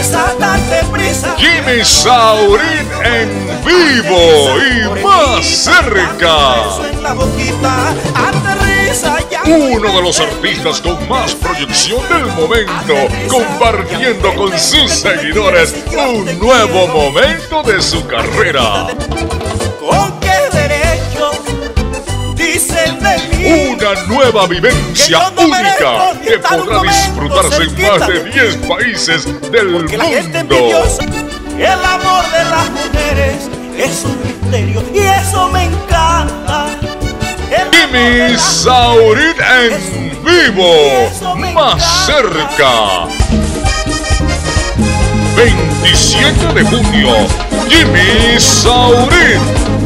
prisa, date prisa. Jimmy Saurit en vivo y más cerca. Uno de los artistas con más proyección del momento, compartiendo con sus seguidores un nuevo momento de su carrera. ¿Con qué derecho dicen de mí? Una nueva vivencia única que podrá disfrutarse en más de 10 países del mundo. El amor de las mujeres es un misterio y eso me encanta. Jimmy Saurit en vivo, más cerca. 27 de junio, Jimmy Saurit.